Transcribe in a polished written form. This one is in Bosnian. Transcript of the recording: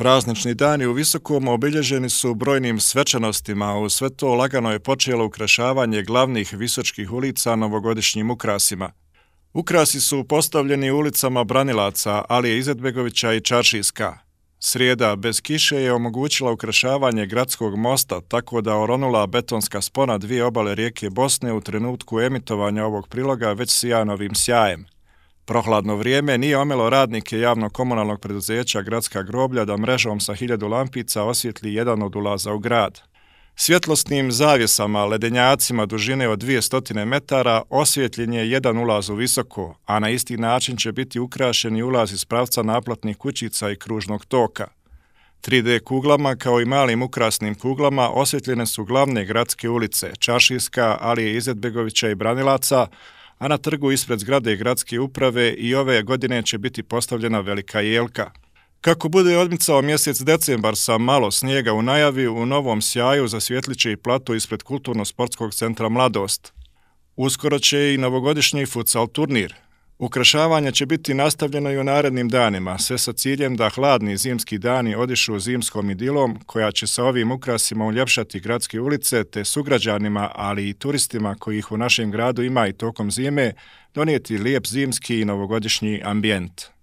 Praznični dani u Visokom obilježeni su brojnim svečanostima, a u sve to lagano je počelo ukrašavanje glavnih visočkih ulica novogodišnjim ukrasima. Ukrasi su postavljeni u ulicama Branilaca, Alije Izetbegovića i Čaršijska. Srijeda bez kiše je omogućila ukrašavanje gradskog mosta, tako da oronula betonska spona dvije obale rijeke Bosne u trenutku emitovanja ovog priloga već sija novim sjajem. Prohladno vrijeme nije omelo radnike javno-komunalnog preduzeća Gradska groblja da mrežom sa 1000 lampica osvijetli jedan od ulaza u grad. Svjetlosnim zavjesama, ledenjacima dužine od 200 metara osvjetljen je jedan ulaz u Visoko, a na isti način će biti ukrašeni ulaz iz pravca naplatnih kućica i kružnog toka. 3D kuglama kao i malim ukrasnim kuglama osvjetljene su glavne gradske ulice Čaršijska, Alije Izetbegovića i Branilaca, a na trgu ispred zgrade gradske uprave i ove godine će biti postavljena velika jelka. Kako bude odmicao mjesec decembar sa malo snijega u najavi, u novom sjaju zasvjetlit će i plato ispred Kulturno-sportskog centra Mladost. Uskoro će i novogodišnji futsal turnir. Ukrašavanje će biti nastavljeno i u narednim danima, sve sa ciljem da hladni zimski dani odišu zimskom idilom, koja će sa ovim ukrasima uljepšati gradske ulice, te sugrađanima, ali i turistima kojih u našem gradu ima i tokom zime, donijeti lijep zimski i novogodišnji ambijent.